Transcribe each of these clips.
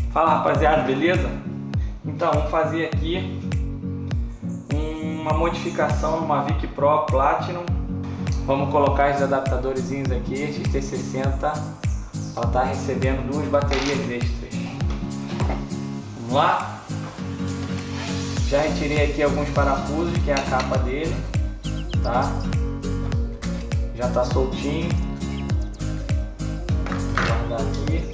Fala rapaziada, beleza? Então vamos fazer aqui uma modificação numa Mavic Pro Platinum. Vamos colocar os adaptadores aqui, XT60, ela está recebendo 2 baterias extras. Vamos lá? Já retirei aqui alguns parafusos, que é a capa dele, tá? Já está soltinho. Vou guardar aqui.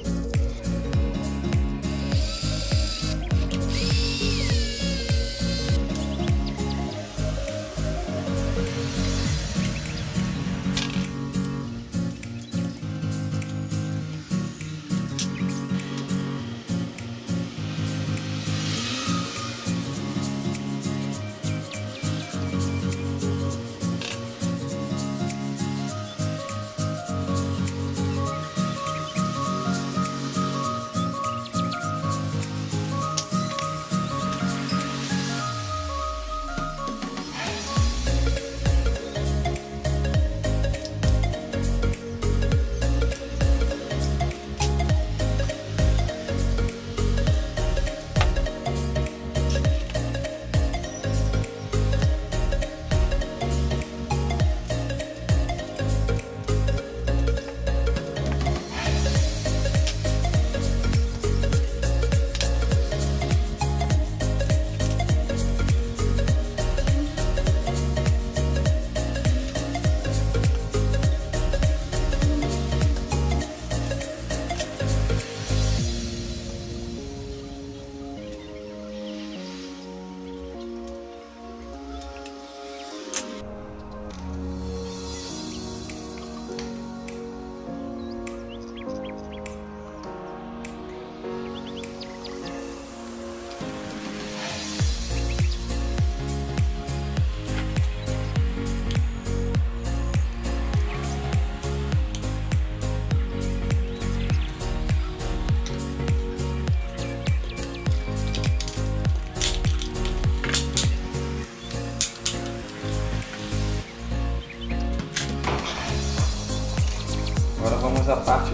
Agora vamos à parte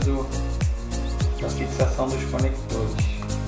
da fixação dos conectores.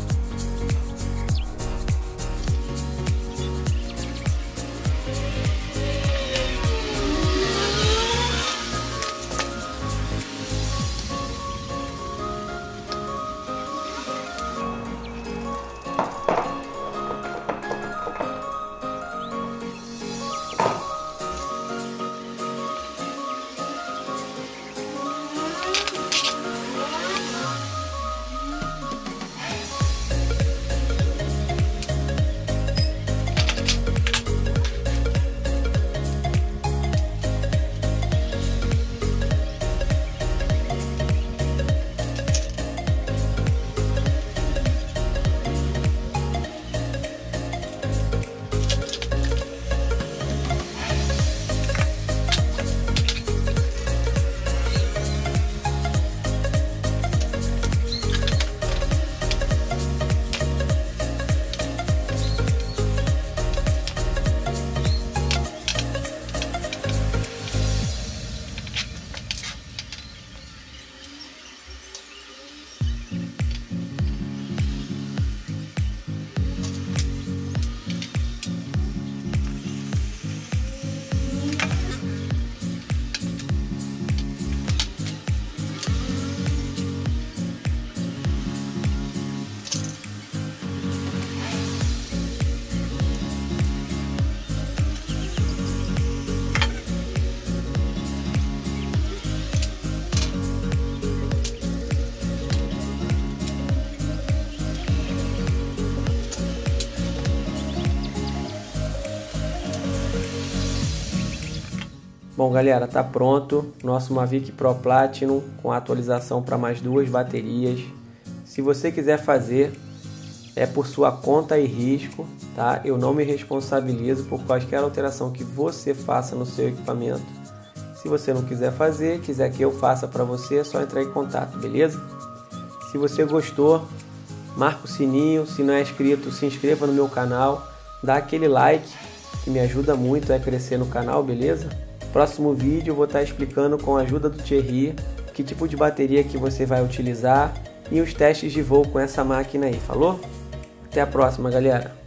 Bom galera, tá pronto nosso Mavic Pro Platinum com atualização para mais 2 baterias. Se você quiser fazer, é por sua conta e risco, tá? Eu não me responsabilizo por qualquer alteração que você faça no seu equipamento. Se você não quiser fazer, quiser que eu faça para você, é só entrar em contato, beleza? Se você gostou, marca o sininho, se não é inscrito, se inscreva no meu canal, dá aquele like que me ajuda muito a crescer no canal, beleza? Próximo vídeo eu vou estar explicando com a ajuda do Thierry que tipo de bateria que você vai utilizar e os testes de voo com essa máquina aí, falou? Até a próxima, galera!